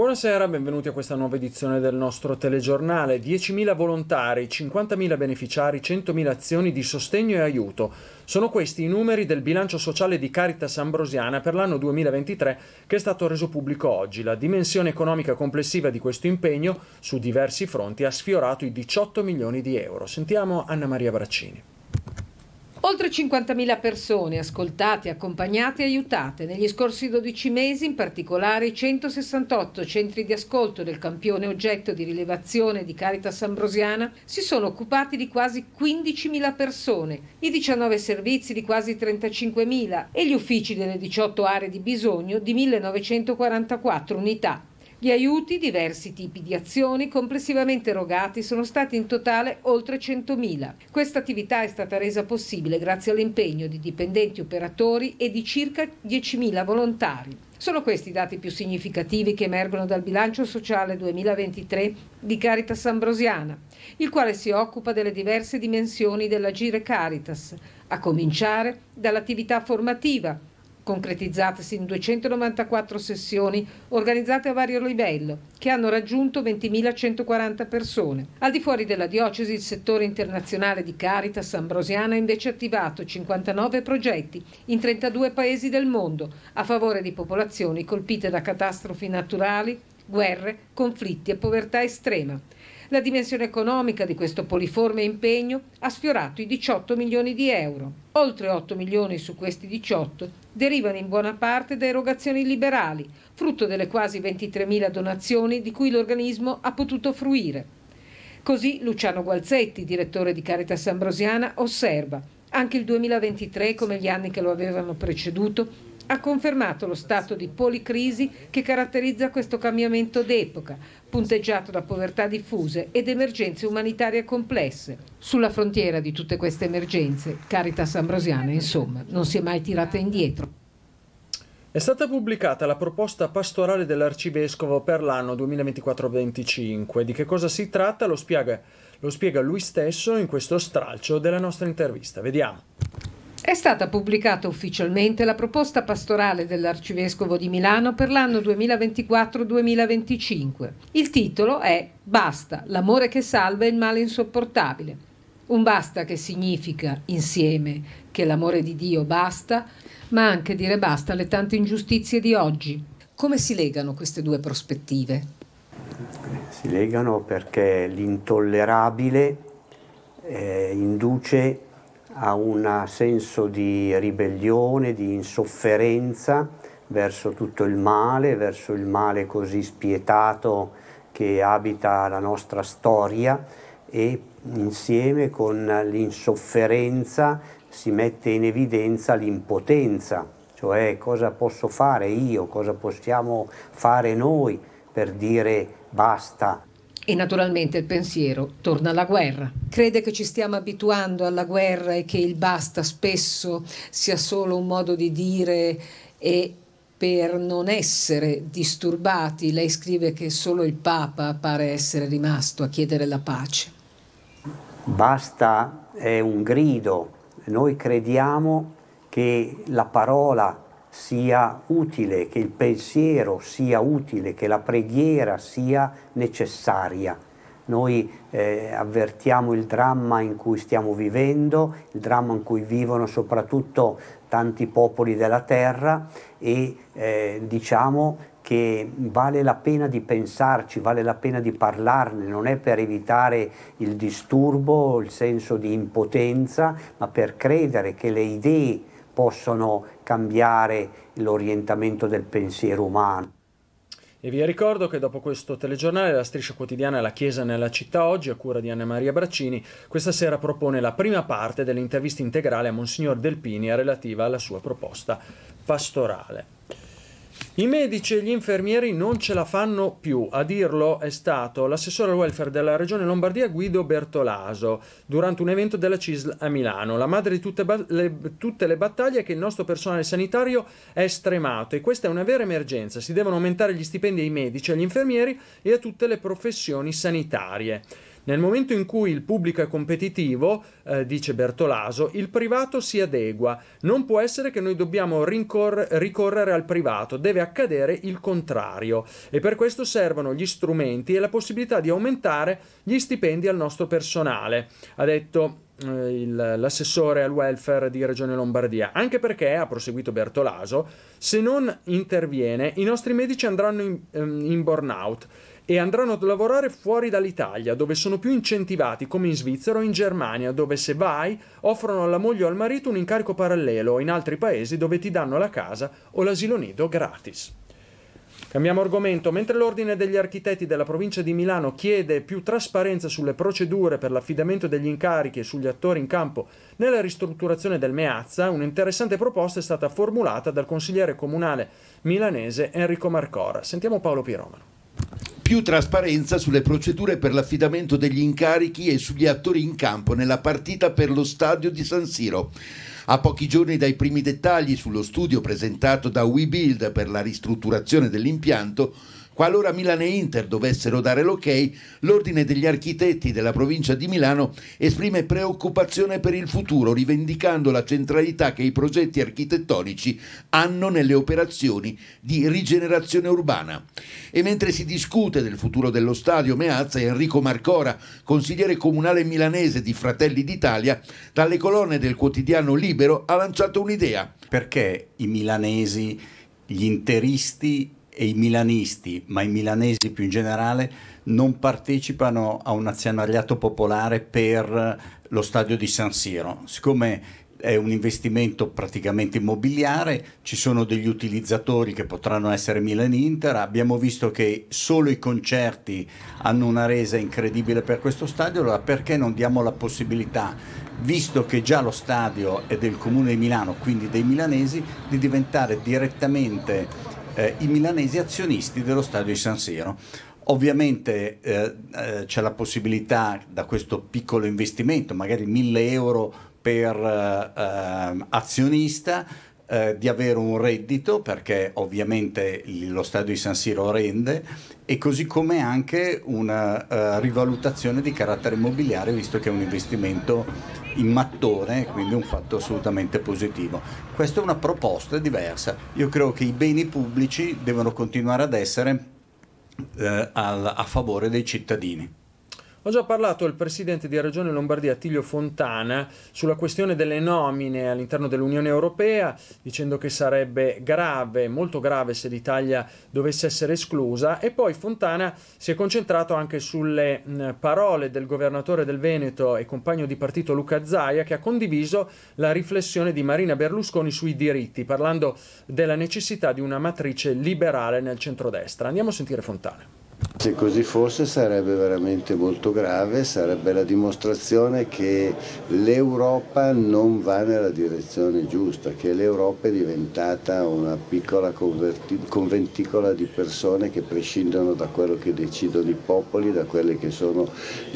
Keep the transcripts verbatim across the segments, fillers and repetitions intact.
Buonasera, benvenuti a questa nuova edizione del nostro telegiornale. diecimila volontari, cinquantamila beneficiari, centomila azioni di sostegno e aiuto. Sono questi i numeri del bilancio sociale di Caritas Ambrosiana per l'anno duemilaventitré che è stato reso pubblico oggi. La dimensione economica complessiva di questo impegno su diversi fronti ha sfiorato i diciotto milioni di euro. Sentiamo Anna Maria Braccini. Oltre cinquantamila persone ascoltate, accompagnate e aiutate. Negli scorsi dodici mesi, in particolare, i centosessantotto centri di ascolto del campione oggetto di rilevazione di Caritas Ambrosiana si sono occupati di quasi quindicimila persone, i diciannove servizi di quasi trentacinquemila e gli uffici delle diciotto aree di bisogno di millenovecentoquarantaquattro unità. Gli aiuti, diversi tipi di azioni, complessivamente erogati sono stati in totale oltre centomila. Questa attività è stata resa possibile grazie all'impegno di dipendenti operatori e di circa diecimila volontari. Sono questi i dati più significativi che emergono dal bilancio sociale duemilaventitré di Caritas Ambrosiana, il quale si occupa delle diverse dimensioni dell'agire Caritas, a cominciare dall'attività formativa, concretizzatesi in duecentonovantaquattro sessioni organizzate a vario livello, che hanno raggiunto ventimilacentoquaranta persone. Al di fuori della diocesi, il settore internazionale di Caritas Ambrosiana ha invece attivato cinquantanove progetti in trentadue paesi del mondo a favore di popolazioni colpite da catastrofi naturali, guerre, conflitti e povertà estrema. La dimensione economica di questo poliforme impegno ha sfiorato i diciotto milioni di euro. Oltre otto milioni su questi diciotto derivano in buona parte da erogazioni liberali, frutto delle quasi ventitremila donazioni di cui l'organismo ha potuto fruire. Così Luciano Gualzetti, direttore di Caritas Ambrosiana, osserva: anche il duemilaventitré, come gli anni che lo avevano preceduto, ha confermato lo stato di policrisi che caratterizza questo cambiamento d'epoca, punteggiato da povertà diffuse ed emergenze umanitarie complesse. Sulla frontiera di tutte queste emergenze, Caritas Ambrosiana, insomma, non si è mai tirata indietro. È stata pubblicata la proposta pastorale dell'Arcivescovo per l'anno duemilaventiquattro venticinque. Di che cosa si tratta lo spiega, lo spiega lui stesso in questo stralcio della nostra intervista. Vediamo. È stata pubblicata ufficialmente la proposta pastorale dell'Arcivescovo di Milano per l'anno duemilaventiquattro duemilaventicinque. Il titolo è Basta, l'amore che salva e il male insopportabile. Un basta che significa, insieme, che l'amore di Dio basta, ma anche dire basta alle tante ingiustizie di oggi. Come si legano queste due prospettive? Si legano perché l'intollerabile eh, induce a un senso di ribellione, di insofferenza verso tutto il male, verso il male così spietato che abita la nostra storia, e insieme con l'insofferenza si mette in evidenza l'impotenza, cioè cosa posso fare io, cosa possiamo fare noi per dire basta. E naturalmente il pensiero torna alla guerra. Crede che ci stiamo abituando alla guerra e che il basta spesso sia solo un modo di dire, e per non essere disturbati lei scrive che solo il Papa pare essere rimasto a chiedere la pace. Basta è un grido. Noi crediamo che la parola sia utile, che il pensiero sia utile, che la preghiera sia necessaria. Noi eh, avvertiamo il dramma in cui stiamo vivendo, il dramma in cui vivono soprattutto tanti popoli della terra, e eh, diciamo che vale la pena di pensarci, vale la pena di parlarne, non è per evitare il disturbo, il senso di impotenza, ma per credere che le idee possono cambiare l'orientamento del pensiero umano. E vi ricordo che dopo questo telegiornale la striscia quotidiana La Chiesa nella città oggi, a cura di Anna Maria Braccini, questa sera propone la prima parte dell'intervista integrale a Monsignor Delpini relativa alla sua proposta pastorale. I medici e gli infermieri non ce la fanno più, a dirlo è stato l'assessore al welfare della regione Lombardia Guido Bertolaso durante un evento della C I S L a Milano. La madre di tutte, ba- le, tutte le battaglie è che il nostro personale sanitario è stremato e questa è una vera emergenza. Si devono aumentare gli stipendi ai medici, agli infermieri e a tutte le professioni sanitarie. Nel momento in cui il pubblico è competitivo, eh, dice Bertolaso, il privato si adegua. Non può essere che noi dobbiamo rincor- ricorrere al privato, deve accadere il contrario. E per questo servono gli strumenti e la possibilità di aumentare gli stipendi al nostro personale, ha detto Il, l'assessore al welfare di Regione Lombardia, anche perché, ha proseguito Bertolaso, se non interviene i nostri medici andranno in, in burnout e andranno a lavorare fuori dall'Italia, dove sono più incentivati, come in Svizzera o in Germania, dove se vai offrono alla moglie o al marito un incarico parallelo, o in altri paesi dove ti danno la casa o l'asilo nido gratis. Cambiamo argomento. Mentre l'Ordine degli Architetti della provincia di Milano chiede più trasparenza sulle procedure per l'affidamento degli incarichi e sugli attori in campo nella ristrutturazione del Meazza, un'interessante proposta è stata formulata dal consigliere comunale milanese Enrico Marcora. Sentiamo Paolo Piromano. Più trasparenza sulle procedure per l'affidamento degli incarichi e sugli attori in campo nella partita per lo stadio di San Siro. A pochi giorni dai primi dettagli sullo studio presentato da WeBuild per la ristrutturazione dell'impianto, qualora Milan e Inter dovessero dare l'ok, l'Ordine degli Architetti della provincia di Milano esprime preoccupazione per il futuro, rivendicando la centralità che i progetti architettonici hanno nelle operazioni di rigenerazione urbana. E mentre si discute del futuro dello stadio Meazza, Enrico Marcora, consigliere comunale milanese di Fratelli d'Italia, dalle colonne del quotidiano Libero ha lanciato un'idea. Perché i milanesi, gli interisti e i milanisti, ma i milanesi più in generale, non partecipano a un azionariato popolare per lo stadio di San Siro? Siccome è un investimento praticamente immobiliare, ci sono degli utilizzatori che potranno essere Milan e Inter, abbiamo visto che solo i concerti hanno una resa incredibile per questo stadio, allora perché non diamo la possibilità, visto che già lo stadio è del Comune di Milano, quindi dei milanesi, di diventare direttamente Eh, i milanesi azionisti dello stadio di San Siro. Ovviamente eh, eh, c'è la possibilità da questo piccolo investimento, magari mille euro per eh, azionista, eh, di avere un reddito, perché ovviamente lo stadio di San Siro rende, e così come anche una uh, rivalutazione di carattere immobiliare, visto che è un investimento in mattone, quindi un fatto assolutamente positivo. Questa è una proposta diversa. Io credo che i beni pubblici devono continuare ad essere eh, al, a favore dei cittadini. Ho già parlato il presidente di Regione Lombardia Attilio Fontana sulla questione delle nomine all'interno dell'Unione Europea, dicendo che sarebbe grave, molto grave, se l'Italia dovesse essere esclusa, e poi Fontana si è concentrato anche sulle mh, parole del governatore del Veneto e compagno di partito Luca Zaia, che ha condiviso la riflessione di Marina Berlusconi sui diritti, parlando della necessità di una matrice liberale nel centrodestra. Andiamo a sentire Fontana. Se così fosse sarebbe veramente molto grave, sarebbe la dimostrazione che l'Europa non va nella direzione giusta, che l'Europa è diventata una piccola conventicola di persone che prescindono da quello che decidono i popoli, da quelle che sono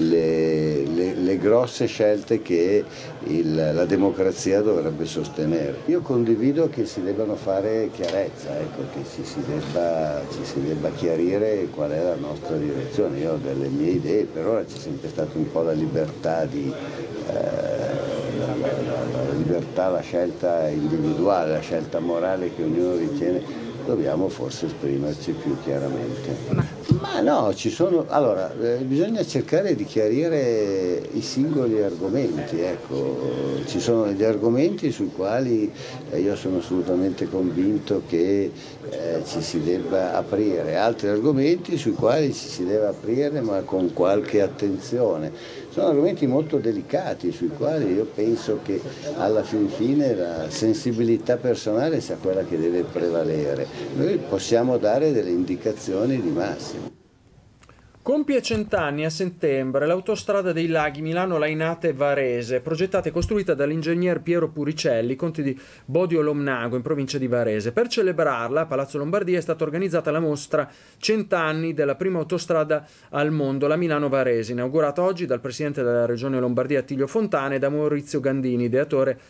le, le, le grosse scelte che il, la democrazia dovrebbe sostenere. Io condivido che si debbano fare chiarezza, ecco, che ci si debba, ci si debba chiarire qual è la nostra direzione. Io ho delle mie idee, per ora c'è sempre stata un po' la libertà di eh, la, la, la libertà, la scelta individuale, la scelta morale che ognuno ritiene. Dobbiamo forse esprimerci più chiaramente. Ma, Ma no, ci sono. Allora, eh, bisogna cercare di chiarire i singoli argomenti, ecco. Ci sono degli argomenti sui quali eh, io sono assolutamente convinto che eh, ci si debba aprire, altri argomenti sui quali ci si deve aprire ma con qualche attenzione. Sono argomenti molto delicati sui quali io penso che alla fin fine la sensibilità personale sia quella che deve prevalere. Noi possiamo dare delle indicazioni di massimo. Compie cent'anni a settembre l'autostrada dei laghi Milano-Lainate-Varese, progettata e costruita dall'ingegner Piero Puricelli, conte di Bodio Lomnago, in provincia di Varese. Per celebrarla, a Palazzo Lombardia è stata organizzata la mostra cent'anni della prima autostrada al mondo, la Milano-Varese, inaugurata oggi dal presidente della Regione Lombardia Attilio Fontana e da Maurizio Gandini, ideatore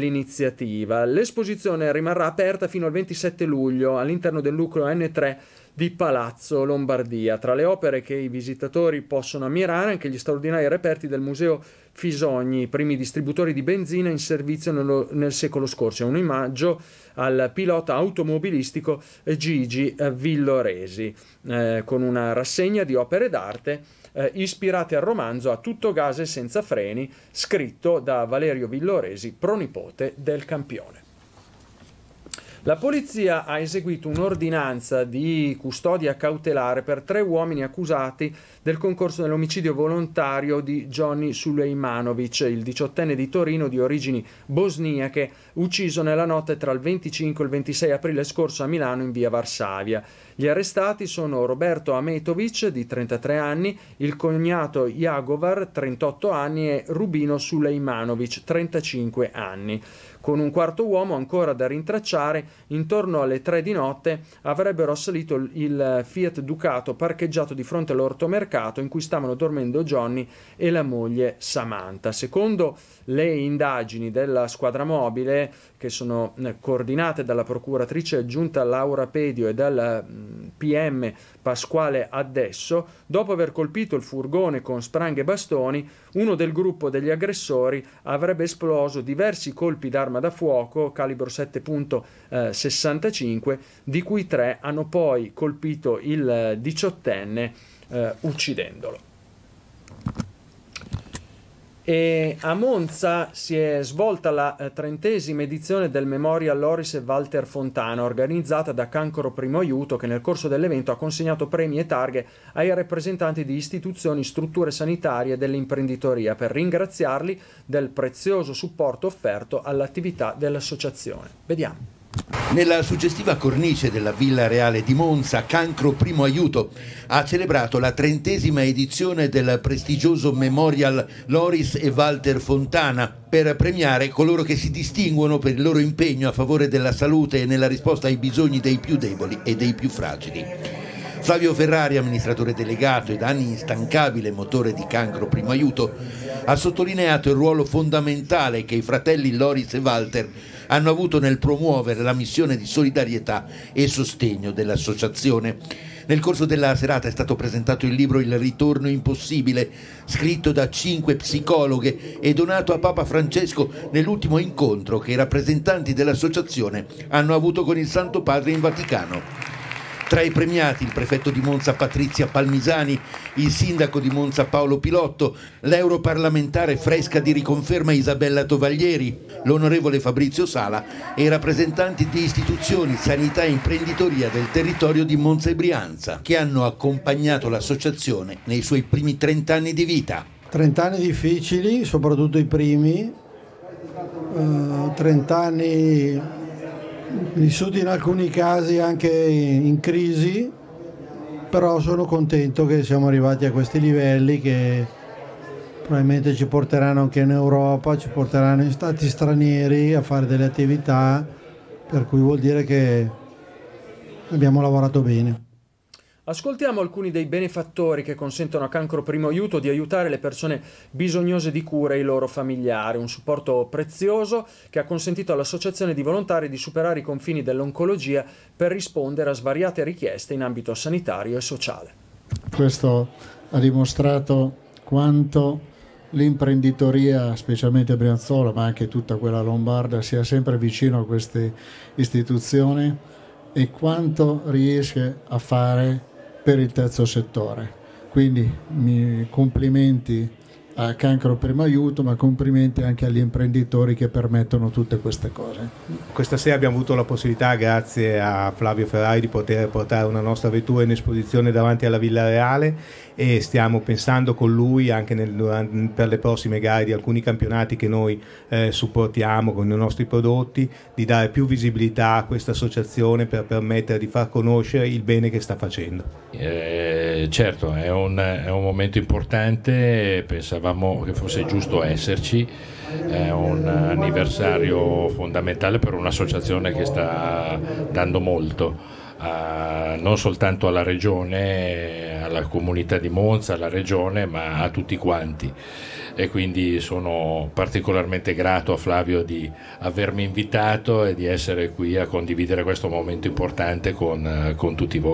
dell'iniziativa. L'esposizione rimarrà aperta fino al ventisette luglio all'interno del nucleo N tre di Palazzo Lombardia. Tra le opere che i visitatori possono ammirare anche gli straordinari reperti del Museo Fisogni, i primi distributori di benzina in servizio nello, nel secolo scorso. È un omaggio al pilota automobilistico Gigi Villoresi, eh, con una rassegna di opere d'arte eh, ispirate al romanzo A tutto gas e senza freni, scritto da Valerio Villoresi, pronipote del campione. La polizia ha eseguito un'ordinanza di custodia cautelare per tre uomini accusati del concorso nell'omicidio volontario di Johnny Sulejmanovic, il diciottenne di Torino di origini bosniache, ucciso nella notte tra il venticinque e il ventisei aprile scorso a Milano in via Varsavia. Gli arrestati sono Roberto Ametovic, di trentatré anni, il cognato Jagovar, trentotto anni, e Rubino Sulejmanovic, trentacinque anni. Con un quarto uomo ancora da rintracciare, intorno alle tre di notte avrebbero assalito il Fiat Ducato parcheggiato di fronte all'ortomercato in cui stavano dormendo Johnny e la moglie Samantha. Secondo le indagini della squadra mobile, che sono coordinate dalla procuratrice aggiunta Laura Pedio e dal P M Pasquale Addesso, dopo aver colpito il furgone con spranghe e bastoni, uno del gruppo degli aggressori avrebbe esploso diversi colpi d'arma da fuoco calibro sette virgola sessantacinque, di cui tre hanno poi colpito il diciottenne eh, uccidendolo. E a Monza si è svolta la eh, trentesima edizione del Memorial Loris e Walter Fontana, organizzata da Cancro Primo Aiuto, che nel corso dell'evento ha consegnato premi e targhe ai rappresentanti di istituzioni, strutture sanitarie e dell'imprenditoria per ringraziarli del prezioso supporto offerto all'attività dell'associazione. Vediamo. Nella suggestiva cornice della Villa Reale di Monza, Cancro Primo Aiuto ha celebrato la trentesima edizione del prestigioso Memorial Loris e Walter Fontana per premiare coloro che si distinguono per il loro impegno a favore della salute e nella risposta ai bisogni dei più deboli e dei più fragili. Flavio Ferrari, amministratore delegato e da anni instancabile motore di Cancro Primo Aiuto, ha sottolineato il ruolo fondamentale che i fratelli Loris e Walter hanno avuto nel promuovere la missione di solidarietà e sostegno dell'associazione. Nel corso della serata è stato presentato il libro Il ritorno impossibile, scritto da cinque psicologhe e donato a Papa Francesco nell'ultimo incontro che i rappresentanti dell'associazione hanno avuto con il Santo Padre in Vaticano. Tra i premiati il prefetto di Monza Patrizia Palmisani, il sindaco di Monza Paolo Pilotto, l'europarlamentare fresca di riconferma Isabella Tovaglieri, l'onorevole Fabrizio Sala e i rappresentanti di istituzioni, sanità e imprenditoria del territorio di Monza e Brianza, che hanno accompagnato l'associazione nei suoi primi trent'anni di vita. trent'anni difficili, soprattutto i primi, uh, trent'anni vissuti in alcuni casi anche in crisi, però sono contento che siamo arrivati a questi livelli che probabilmente ci porteranno anche in Europa, ci porteranno in stati stranieri a fare delle attività, per cui vuol dire che abbiamo lavorato bene. Ascoltiamo alcuni dei benefattori che consentono a Cancro Primo Aiuto di aiutare le persone bisognose di cura e i loro familiari, un supporto prezioso che ha consentito all'associazione di volontari di superare i confini dell'oncologia per rispondere a svariate richieste in ambito sanitario e sociale. Questo ha dimostrato quanto l'imprenditoria, specialmente a Brianzola, ma anche tutta quella lombarda, sia sempre vicino a queste istituzioni e quanto riesce a fare per il terzo settore. Quindi mi complimenti a Cancro Primo Aiuto, ma complimenti anche agli imprenditori che permettono tutte queste cose. Questa sera abbiamo avuto la possibilità, grazie a Flavio Ferrari, di poter portare una nostra vettura in esposizione davanti alla Villa Reale e stiamo pensando con lui anche nel, per le prossime gare di alcuni campionati che noi eh, supportiamo con i nostri prodotti, di dare più visibilità a questa associazione per permettere di far conoscere il bene che sta facendo. Eh, certo, è un, è un momento importante, pensavamo che fosse giusto esserci, è un anniversario fondamentale per un'associazione che sta dando molto. Uh, non soltanto alla regione, alla comunità di Monza, alla regione, ma a tutti quanti, e quindi sono particolarmente grato a Flavio di avermi invitato e di essere qui a condividere questo momento importante con, uh, con tutti voi.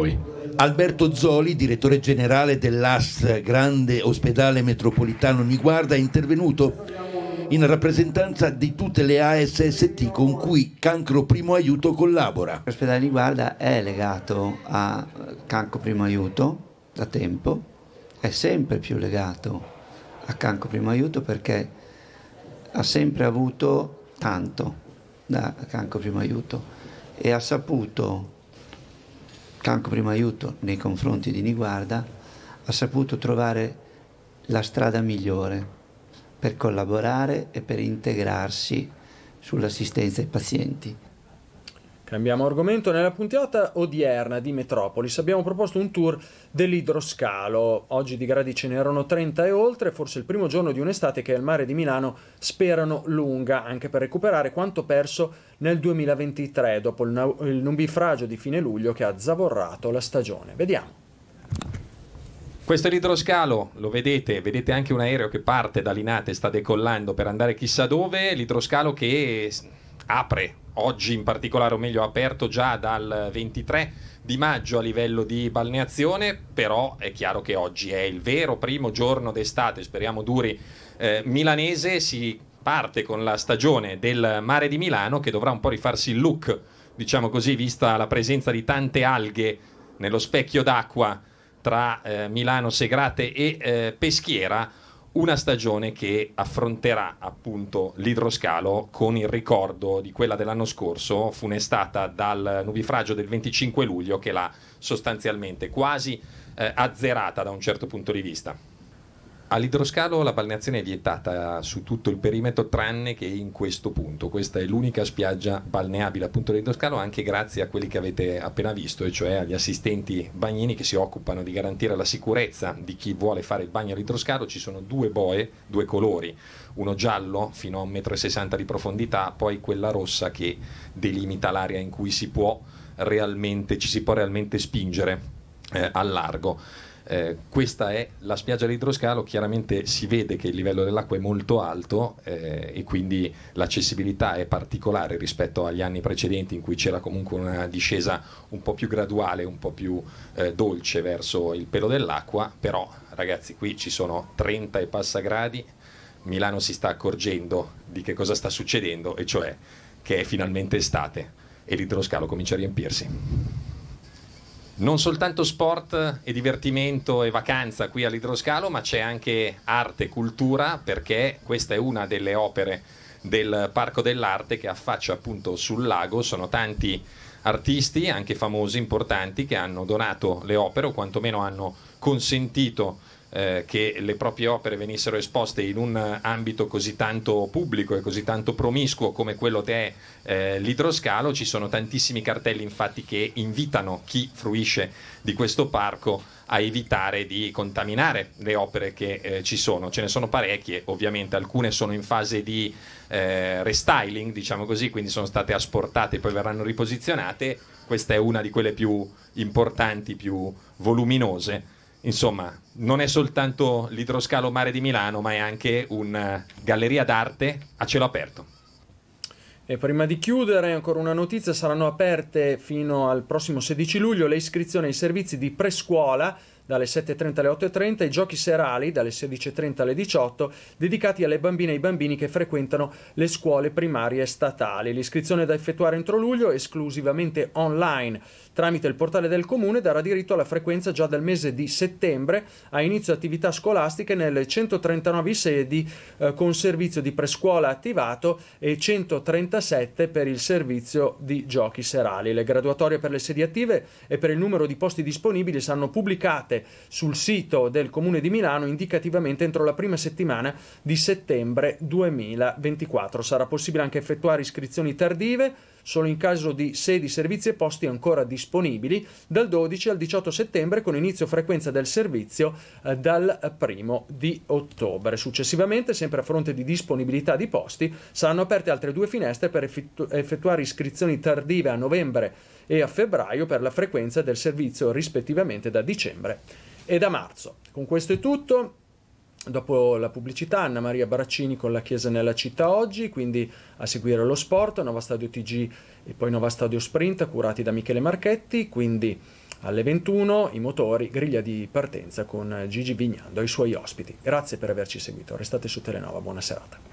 Alberto Zoli, direttore generale dell'A S Grande Ospedale Metropolitano Niguarda, è intervenuto in rappresentanza di tutte le A S S T con cui Cancro Primo Aiuto collabora. L'ospedale Niguarda è legato a Cancro Primo Aiuto da tempo, è sempre più legato a Cancro Primo Aiuto perché ha sempre avuto tanto da Cancro Primo Aiuto e ha saputo, Cancro Primo Aiuto nei confronti di Niguarda, ha saputo trovare la strada migliore per collaborare e per integrarsi sull'assistenza ai pazienti. Cambiamo argomento. Nella puntata odierna di Metropolis abbiamo proposto un tour dell'idroscalo. Oggi di gradi ce n'erano trenta e oltre, forse il primo giorno di un'estate che al mare di Milano sperano lunga, anche per recuperare quanto perso nel duemilaventitré, dopo il, na- il nubifragio di fine luglio che ha zavorrato la stagione. Vediamo. Questo è l'idroscalo, lo vedete, vedete anche un aereo che parte da Linate, sta decollando per andare chissà dove, l'idroscalo che apre oggi in particolare, o meglio aperto già dal ventitré di maggio a livello di balneazione, però è chiaro che oggi è il vero primo giorno d'estate, speriamo duri, eh, milanese. Si parte con la stagione del mare di Milano che dovrà un po' rifarsi il look, diciamo così, vista la presenza di tante alghe nello specchio d'acqua tra eh, Milano Segrate e eh, Peschiera, una stagione che affronterà appunto l'idroscalo con il ricordo di quella dell'anno scorso, funestata dal nubifragio del venticinque luglio che l'ha sostanzialmente quasi eh, azzerata da un certo punto di vista. All'idroscalo la balneazione è vietata su tutto il perimetro tranne che in questo punto. Questa è l'unica spiaggia balneabile appunto all'idroscalo, anche grazie a quelli che avete appena visto, e cioè agli assistenti bagnini che si occupano di garantire la sicurezza di chi vuole fare il bagno all'idroscalo. Ci sono due boe, due colori, uno giallo fino a un metro e sessanta di profondità, poi quella rossa che delimita l'area in cui si può realmente, ci si può realmente spingere eh, al largo. Eh, questa è la spiaggia dell'idroscalo. Chiaramente si vede che il livello dell'acqua è molto alto eh, e quindi l'accessibilità è particolare rispetto agli anni precedenti in cui c'era comunque una discesa un po' più graduale, un po' più eh, dolce verso il pelo dell'acqua. Però ragazzi, qui ci sono trenta e passa gradi, Milano si sta accorgendo di che cosa sta succedendo, e cioè che è finalmente estate e l'idroscalo comincia a riempirsi. Non soltanto sport e divertimento e vacanza qui all'idroscalo, ma c'è anche arte e cultura, perché questa è una delle opere del Parco dell'Arte che affaccia appunto sul lago. Sono tanti artisti, anche famosi, importanti, che hanno donato le opere o quantomeno hanno consentito eh, che le proprie opere venissero esposte in un ambito così tanto pubblico e così tanto promiscuo come quello che è eh, l'idroscalo. Ci sono tantissimi cartelli infatti che invitano chi fruisce di questo parco a evitare di contaminare le opere che eh, ci sono. Ce ne sono parecchie, ovviamente alcune sono in fase di eh, restyling, diciamo così, quindi sono state asportate e poi verranno riposizionate. Questa è una di quelle più importanti, più voluminose. Insomma, non è soltanto l'idroscalo Mare di Milano, ma è anche una galleria d'arte a cielo aperto. E prima di chiudere, ancora una notizia: saranno aperte fino al prossimo sedici luglio le iscrizioni ai servizi di prescuola dalle sette e trenta alle otto e trenta, i giochi serali dalle sedici e trenta alle diciotto, dedicati alle bambine e ai bambini che frequentano le scuole primarie statali. L'iscrizione da effettuare entro luglio, esclusivamente online, tramite il portale del comune, darà diritto alla frequenza già dal mese di settembre a inizio attività scolastiche nelle centotrentanove sedi eh, con servizio di prescuola attivato e centotrentasette per il servizio di giochi serali. Le graduatorie per le sedi attive e per il numero di posti disponibili saranno pubblicate sul sito del Comune di Milano indicativamente entro la prima settimana di settembre duemilaventiquattro. Sarà possibile anche effettuare iscrizioni tardive solo in caso di sedi, servizi e posti ancora disponibili dal dodici al diciotto settembre, con inizio frequenza del servizio eh, dal primo di ottobre. Successivamente, sempre a fronte di disponibilità di posti, saranno aperte altre due finestre per effettu- effettuare iscrizioni tardive a novembre e a febbraio per la frequenza del servizio rispettivamente da dicembre e da marzo. Con questo è tutto. Dopo la pubblicità, Anna Maria Baraccini con la Chiesa nella città oggi, quindi a seguire lo sport, Nova Stadio T G e poi Nova Stadio Sprint curati da Michele Marchetti, quindi Alle ventuno i motori, griglia di partenza con Gigi Vignando e i suoi ospiti. Grazie per averci seguito, restate su Telenova, buona serata.